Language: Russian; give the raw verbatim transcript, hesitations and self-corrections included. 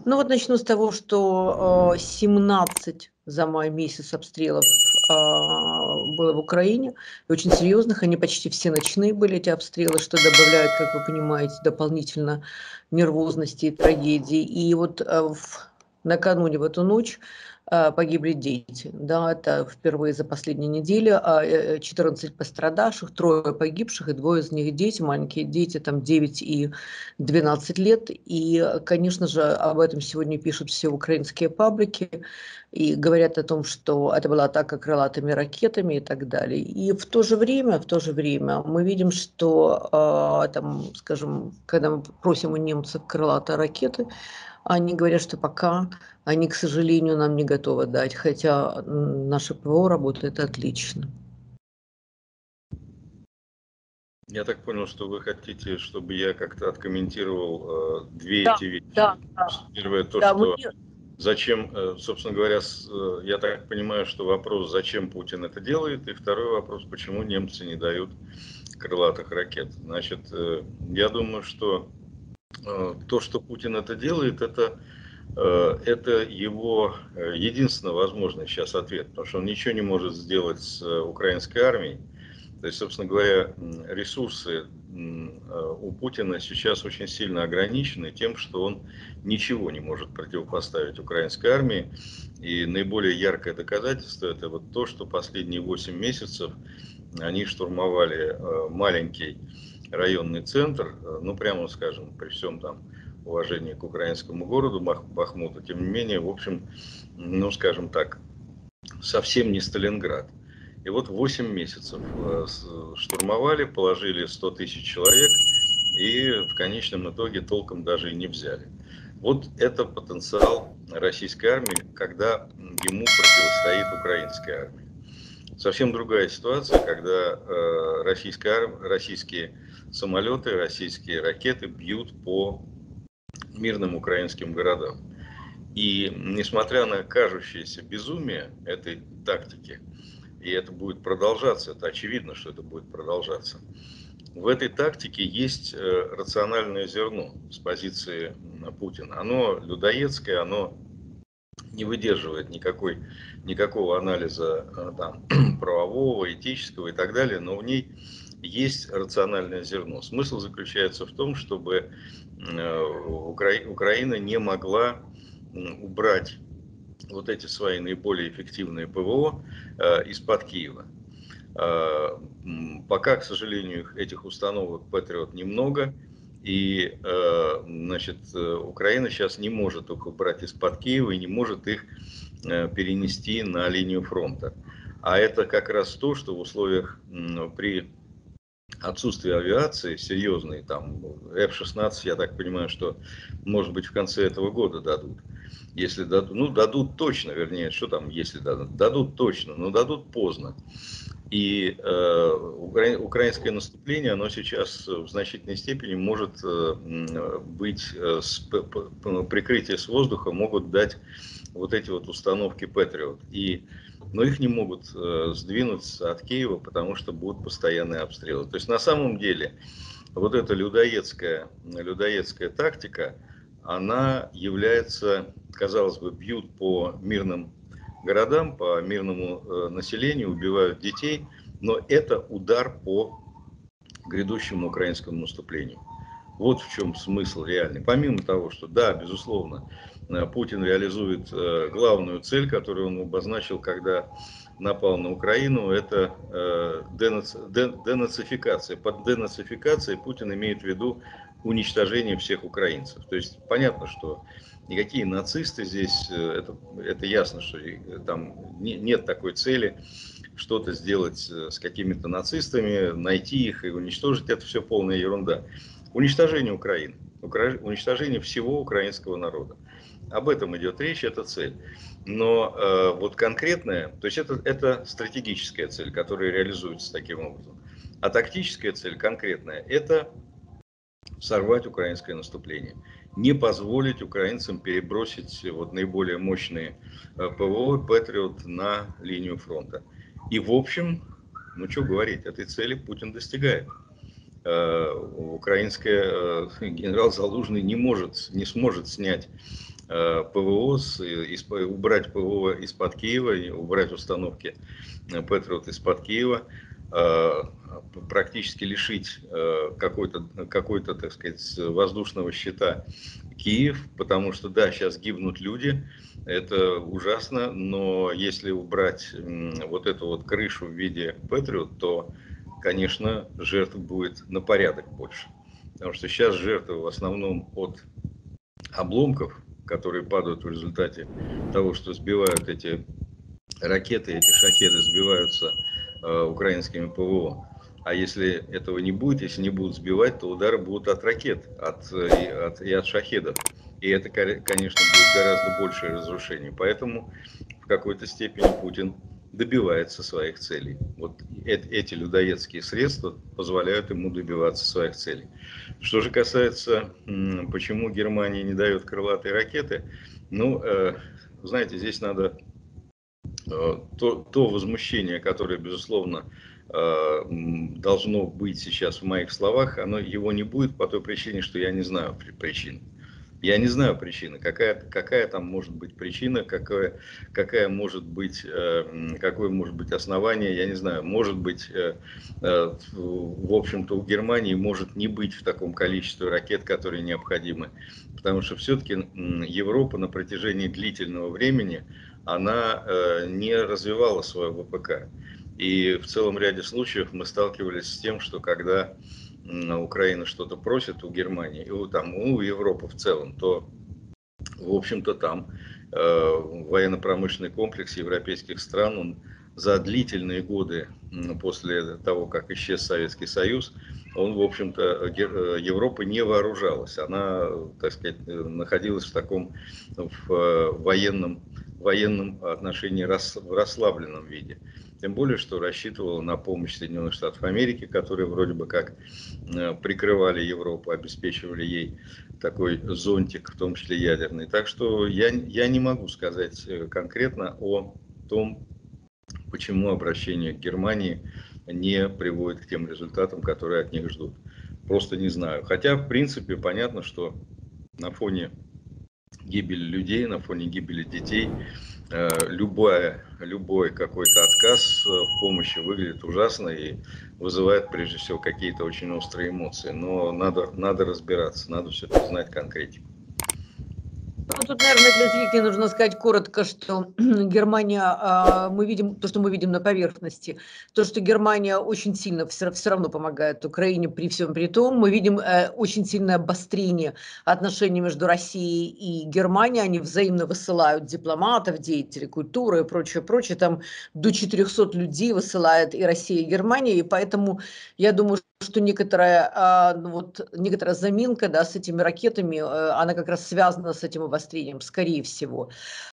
Ну вот начну с того, что, э, семнадцать за май месяц обстрелов, а, было в Украине, и очень серьезных. Они почти все ночные были, эти обстрелы, что добавляет, как вы понимаете, дополнительно нервозности и трагедии. И вот, э, в накануне, в эту ночь, а, погибли дети. Да, это впервые за последние недели, а, э, четырнадцать пострадавших, трое погибших, и двое из них дети, маленькие дети, там девять и двенадцать лет. И, конечно же, об этом сегодня пишут все украинские паблики и говорят о том, что это была атака крылатыми ракетами и так далее. И в то же время, в то же время мы видим, что, а, там, скажем, когда мы просим у немцев крылатые ракеты, они говорят, что пока они, к сожалению, нам не готовы дать, хотя, м, наше ПВО работает отлично. Я так понял, что вы хотите, чтобы я как-то откомментировал, э, две Да, эти вещи. да, да. Первое то, Да, мы что зачем, э, собственно говоря, с э, я так понимаю, что вопрос, зачем Путин это делает, и второй вопрос, почему немцы не дают крылатых ракет. Значит, э, я думаю, что, э, то, что Путин это делает, это, э, это его, э, единственно возможный сейчас ответ, потому что он ничего не может сделать с э, украинской армией. То есть, собственно говоря, м, ресурсы м, э, у Путина сейчас очень сильно ограничены тем, что он ничего не может противопоставить украинской армии. И наиболее яркое доказательство это вот то, что последние восемь месяцев они штурмовали э, маленький районный центр, э, ну прямо скажем, при всем там уважении к украинскому городу Бах- Бахмуту, тем не менее, в общем, ну скажем так, совсем не Сталинград. И вот восемь месяцев э, штурмовали, положили сто тысяч человек и в конечном итоге толком даже и не взяли. Вот это потенциал российской армии, когда ему противостоит украинская армия. Совсем другая ситуация, когда э, российская, российские самолеты, российские ракеты бьют по мирным украинским городам. И несмотря на кажущееся безумие этой тактики, и это будет продолжаться, это очевидно, что это будет продолжаться, в этой тактике есть рациональное зерно с позиции Путина. Оно людоедское, оно не выдерживает никакой, никакого анализа там, правового, этического и так далее, но в ней есть рациональное зерно. Смысл заключается в том, чтобы Украина не могла убрать вот эти свои наиболее эффективные ПВО из-под Киева. Пока, к сожалению, этих установок Патриот немного, и, значит, Украина сейчас не может их убрать из-под Киева и не может их перенести на линию фронта. А это как раз то, что в условиях при отсутствии авиации серьезной, там эф шестнадцать, я так понимаю, что, может быть, в конце этого года дадут. Если дадут, ну, дадут точно, вернее, что там, если дадут, дадут точно, но дадут поздно. И э, укра... украинское наступление, оно сейчас в значительной степени может э, быть, э, с, прикрытие с воздуха могут дать вот эти вот установки Патриот. И, но их не могут э, сдвинуть от Киева, потому что будут постоянные обстрелы. То есть на самом деле вот эта людоедская, людоедская тактика, она является, казалось бы, бьют по мирным городам, по мирному э, населению, убивают детей, но это удар по грядущему украинскому наступлению. Вот в чем смысл реальный. Помимо того, что да, безусловно, Путин реализует э, главную цель, которую он обозначил, когда напал на Украину, это э, денаци... денацификация. Под денацификацией Путин имеет в виду уничтожение всех украинцев. То есть понятно, что никакие нацисты здесь, это, это ясно, что там не, нет такой цели что-то сделать с какими-то нацистами, найти их и уничтожить. Это все полная ерунда. Уничтожение Украины, уничтожение всего украинского народа. Об этом идет речь, это цель. Но э, вот конкретная, то есть это, это стратегическая цель, которая реализуется таким образом. А тактическая цель конкретная, это сорвать украинское наступление. Не позволить украинцам перебросить вот наиболее мощные ПВО, Патриот на линию фронта. И в общем, ну что говорить, этой цели Путин достигает. Украинская генерал Залужный не может, не сможет снять э, ПВО, с, из, убрать ПВО из-под Киева, убрать установки Патриот из-под Киева, э, практически лишить э, какой-то, какой-то, так сказать, воздушного щита Киев, потому что, да, сейчас гибнут люди, это ужасно, но если убрать вот эту вот крышу в виде Патриот, то, конечно, жертв будет на порядок больше. Потому что сейчас жертвы в основном от обломков, которые падают в результате того, что сбивают эти ракеты, эти шахеды сбиваются э, украинскими ПВО. А если этого не будет, если не будут сбивать, то удары будут от ракет от, и, от, и от шахедов. И это, конечно, будет гораздо большее разрушение. Поэтому в какой-то степени Путин добивается своих целей. Вот эти людоедские средства позволяют ему добиваться своих целей. Что же касается, почему Германия не дает крылатые ракеты, ну, знаете, здесь надо то, то возмущение, которое, безусловно, должно быть сейчас в моих словах, оно, его не будет по той причине, что я не знаю причин. Я не знаю причины, какая, какая там может быть причина, какая, какая может быть, какое может быть основание, я не знаю. Может быть, в общем-то, у Германии может не быть в таком количестве ракет, которые необходимы. Потому что все-таки Европа на протяжении длительного времени, она не развивала свой ВПК. И в целом ряде случаев мы сталкивались с тем, что когда Украина что-то просит у Германии, и у, там, у Европы в целом, то, в общем-то, там э, военно-промышленный комплекс европейских стран, он за длительные годы после того, как исчез Советский Союз, он, в общем-то, Европа не вооружалась. Она, так сказать, находилась в таком в военном, военном отношении в расслабленном виде. Тем более, что рассчитывала на помощь Соединенных Штатов Америки, которые вроде бы как прикрывали Европу, обеспечивали ей такой зонтик, в том числе ядерный. Так что я, я не могу сказать конкретно о том, почему обращение к Германии не приводит к тем результатам, которые от них ждут. Просто не знаю. Хотя, в принципе, понятно, что на фоне гибели людей, на фоне гибели детей, любая, любой какой-то отказ в помощи выглядит ужасно и вызывает, прежде всего, какие-то очень острые эмоции. Но надо, надо разбираться, надо все-таки знать конкретику. Ну, тут, наверное, для зрителей нужно сказать коротко, что Германия, мы видим то, что мы видим на поверхности, то, что Германия очень сильно все, все равно помогает Украине при всем при том. Мы видим очень сильное обострение отношений между Россией и Германией. Они взаимно высылают дипломатов, деятелей культуры и прочее, прочее. Там до четырёхсот людей высылает и Россия, и Германия. И поэтому я думаю, что некоторая, вот, некоторая заминка, да, с этими ракетами, она как раз связана с этим обострением, скорее всего.